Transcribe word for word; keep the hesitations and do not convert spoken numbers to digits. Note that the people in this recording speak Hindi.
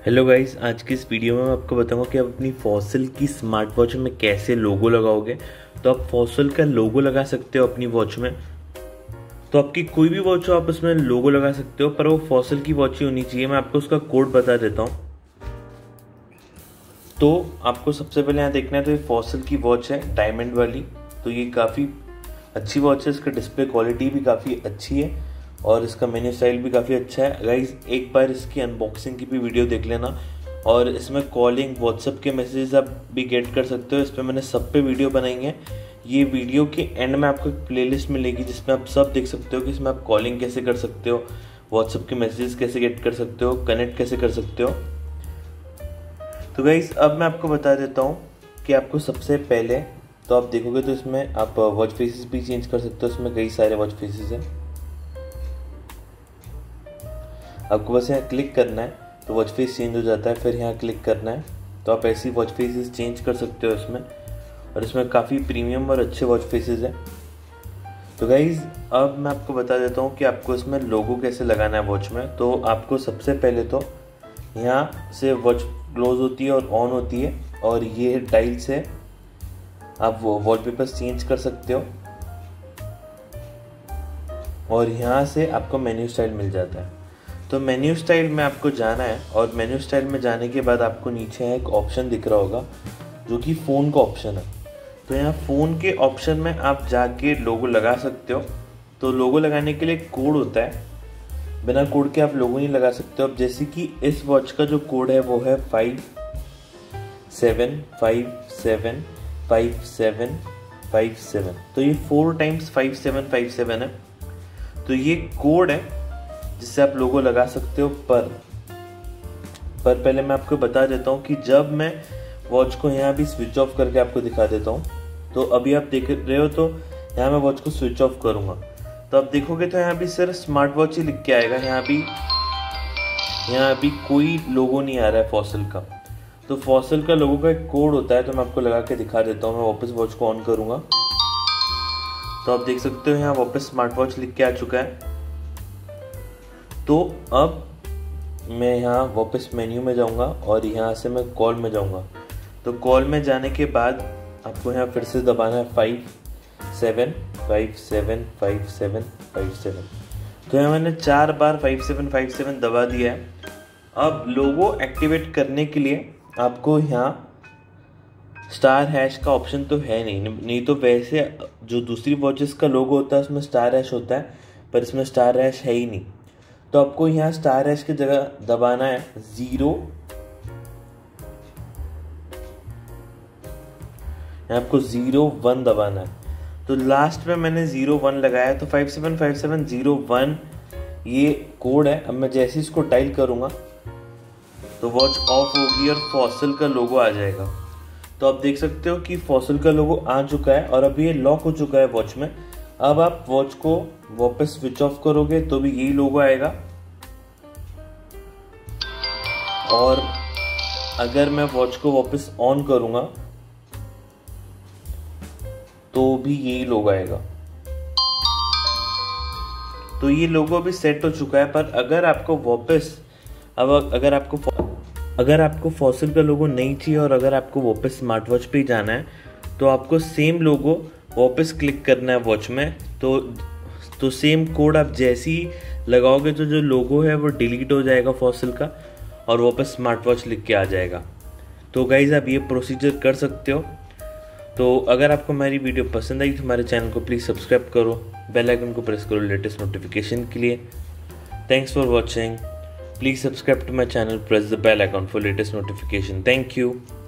हेलो गाइस, आज की इस वीडियो में मैं आपको बताऊंगा कि आप अपनी फॉसिल की स्मार्ट वॉच में कैसे लोगो लगाओगे। तो आप फॉसिल का लोगो लगा सकते हो अपनी वॉच में। तो आपकी कोई भी वॉच हो आप उसमें लोगो लगा सकते हो, पर वो फॉसिल की वॉच ही होनी चाहिए। मैं आपको उसका कोड बता देता हूँ। तो आपको सबसे पहले यहाँ देखना है, तो ये फॉसिल की वॉच है डायमंड वाली। तो ये काफ़ी अच्छी वॉच है, इसका डिस्प्ले क्वालिटी भी काफ़ी अच्छी है और इसका मेन्यू स्टाइल भी काफ़ी अच्छा है। गाइस एक बार इसकी अनबॉक्सिंग की भी वीडियो देख लेना। और इसमें कॉलिंग, व्हाट्सएप के मैसेजेस आप भी गेट कर सकते हो। इस पर मैंने सब पे वीडियो बनाई है। ये वीडियो के एंड में आपको एक प्लेलिस्ट मिलेगी जिसमें आप सब देख सकते हो कि इसमें आप कॉलिंग कैसे कर सकते हो, व्हाट्सएप के मैसेजेस कैसे गेट कर सकते हो, कनेक्ट कैसे कर सकते हो। तो गाइस अब मैं आपको बता देता हूँ कि आपको सबसे पहले, तो आप देखोगे तो इसमें आप वॉच फेसेस भी चेंज कर सकते हो। इसमें कई सारे वॉच फेसेस हैं। आपको बस यहाँ क्लिक करना है तो वॉच फेस चेंज हो जाता है, फिर यहाँ क्लिक करना है तो आप ऐसी वॉच फेसेस चेंज कर सकते हो इसमें। और इसमें काफ़ी प्रीमियम और अच्छे वॉच फेसेस हैं। तो गाइज अब मैं आपको बता देता हूँ कि आपको इसमें लोगो कैसे लगाना है वॉच में। तो आपको सबसे पहले तो यहाँ से वॉच क्लोज होती है और ऑन होती है, और ये डायल से आप वो वॉलपेपर चेंज कर सकते हो। और यहाँ से आपको मेन्यू स्टाइल मिल जाता है। तो मेन्यू स्टाइल में आपको जाना है, और मेन्यू स्टाइल में जाने के बाद आपको नीचे एक ऑप्शन दिख रहा होगा जो कि फ़ोन का ऑप्शन है। तो यहाँ फ़ोन के ऑप्शन में आप जाके लोगो लगा सकते हो। तो लोगो लगाने के लिए कोड होता है, बिना कोड के आप लोगो नहीं लगा सकते हो। अब जैसे कि इस वॉच का जो कोड है वो है five seven five seven five seven five seven. तो ये four times five seven five seven है। तो ये कोड है जिससे आप लोगो लगा सकते हो। पर पर पहले मैं आपको बता देता हूँ कि जब मैं वॉच को यहाँ भी स्विच ऑफ करके आपको दिखा देता हूँ। तो अभी आप देख रहे हो, तो यहाँ मैं वॉच को स्विच ऑफ करूँगा तो आप देखोगे तो यहाँ भी सिर्फ स्मार्ट वॉच ही लिख के आएगा। यहाँ भी यहाँ भी कोई लोगो नहीं आ रहा है फॉसिल का। तो फॉसिल का लोगो का एक कोड होता है, तो मैं आपको लगा के दिखा देता हूँ। मैं वापस वॉच को ऑन करूँगा तो आप देख सकते हो यहाँ वापस स्मार्ट वॉच लिख के आ चुका है। तो अब मैं यहाँ वापस मेन्यू में जाऊँगा और यहाँ से मैं कॉल में जाऊँगा। तो कॉल में जाने के बाद आपको यहाँ फिर से दबाना है five seven five seven five seven five seven. तो यहाँ मैंने चार बार फाइव सेवन फाइव सेवन दबा दिया है। अब लोगो एक्टिवेट करने के लिए आपको यहाँ स्टार हैश का ऑप्शन तो है नहीं नहीं तो वैसे जो दूसरी वॉचेस का लोगो होता है उसमें स्टार हैश होता है, पर इसमें स्टार हैश है ही नहीं। तो आपको यहाँ स्टार हैश की जगह दबाना है जीरो, आपको जीरो वन दबाना है। तो लास्ट में मैंने जीरो वन लगाया, तो five seven five seven zero one ये कोड है। अब मैं जैसे इसको डायल करूंगा तो वॉच ऑफ होगी और फॉसिल का लोगो आ जाएगा। तो आप देख सकते हो कि फॉसिल का लोगो आ चुका है और अभी ये लॉक हो चुका है वॉच में। अब आप वॉच को वापस स्विच ऑफ करोगे तो भी यही लोगो आएगा, और अगर मैं वॉच को वापस ऑन करूंगा तो भी यही लोगो आएगा। तो ये लोगो भी सेट हो चुका है। पर अगर आपको वापस अब अगर आपको अगर आपको फॉसिल का लोगो नहीं चाहिए और अगर आपको वापस स्मार्ट वॉच पे ही जाना है, तो आपको सेम लोगो वापस क्लिक करना है वॉच में। तो तो सेम कोड आप जैसे ही लगाओगे तो जो लोगो है वो डिलीट हो जाएगा फॉसिल का, और वापस स्मार्ट वॉच लिख के आ जाएगा। तो गाइज आप ये प्रोसीजर कर सकते हो। तो अगर आपको हमारी वीडियो पसंद आई तो हमारे चैनल को प्लीज़ सब्सक्राइब करो, बेल आइकन को प्रेस करो लेटेस्ट नोटिफिकेशन के लिए। Thanks for watching. Please subscribe to my channel, press the bell icon for latest notification. Thank you.